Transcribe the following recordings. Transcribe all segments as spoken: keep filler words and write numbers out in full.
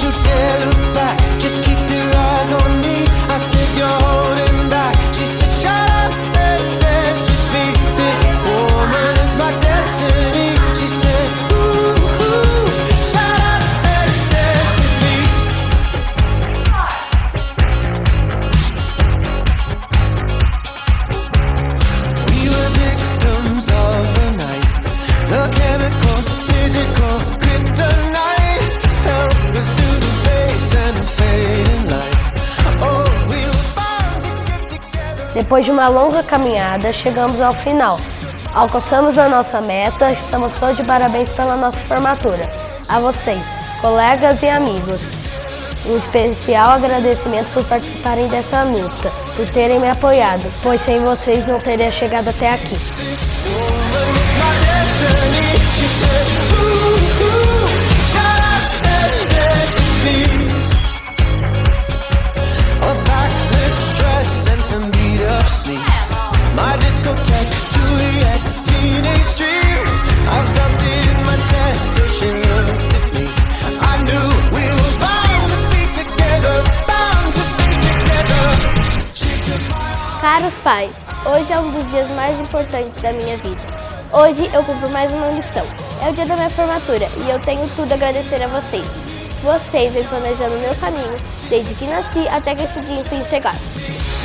you dare look back, just keep your eyes on me. I said you're holding back. She said shut up and dance with me. This woman is my destiny. She said ooh, ooh, shut up and dance with me. We were victims of the night, the chemical, physical kryptonite. Help us to the face and the fading light. Oh, we were bound to get together. Depois de uma longa caminhada, chegamos ao final. Alcançamos a nossa meta, estamos só de parabéns pela nossa formatura. A vocês, colegas e amigos, um especial agradecimento por participarem dessa luta, por terem me apoiado, pois sem vocês não teria chegado até aqui. Caros pais, hoje é um dos dias mais importantes da minha vida. Hoje eu cumpro mais uma missão. É o dia da minha formatura e eu tenho tudo a agradecer a vocês. Vocês vêm planejando o meu caminho, desde que nasci até que esse dia enfim chegasse.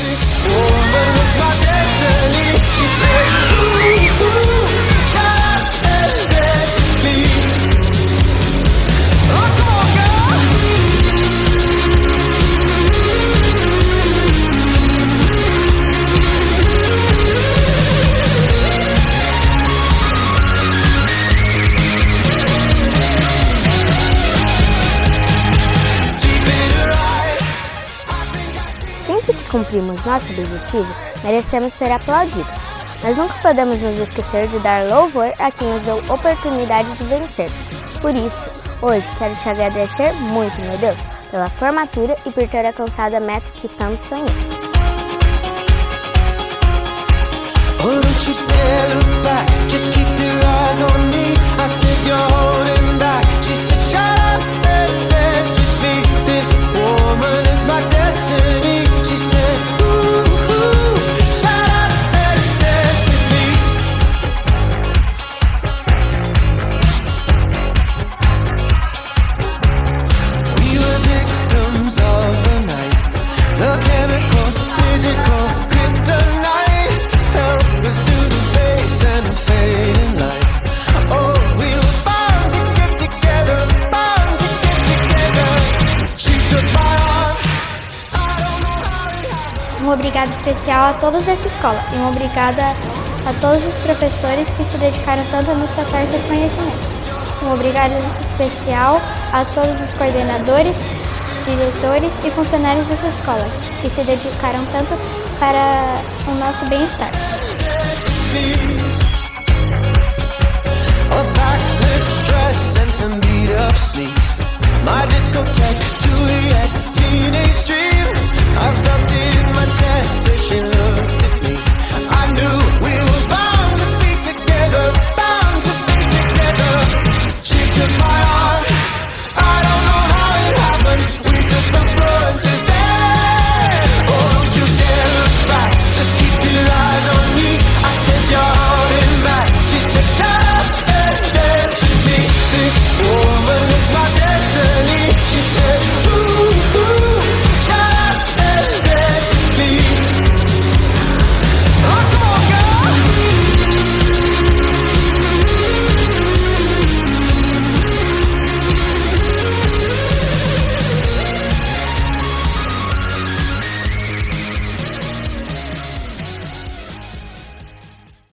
Sempre que cumprimos nosso objetivo, merecemos ser aplaudidos, mas nunca podemos nos esquecer de dar louvor a quem nos deu oportunidade de vencermos. Por isso, hoje quero te agradecer muito, meu Deus, pela formatura e por ter alcançado a meta que tanto sonhei. Oh, don't you dare look back, just keep your eyes on me. I said you're holding back. She said shut up and dance with me. This woman is my destiny. She said ooh, ooh, shut up and dance with me. We were victims of the night, the chemical, physical kryptonite. Help us to the face and the fading light. Oh, we were bound to get together, bound to get together. She took my arm. I don't know how it happened. Um obrigado especial a todos dessa escola e um obrigado a todos os professores que se dedicaram tanto a nos passar seus conhecimentos. Um obrigado especial a todos os coordenadores, diretores e funcionários dessa escola que se dedicaram tanto para o nosso bem-estar. A backless dress and some beat-up sneaks. My discotheque, Juliet, teenage dream. I felt it in my chest, so she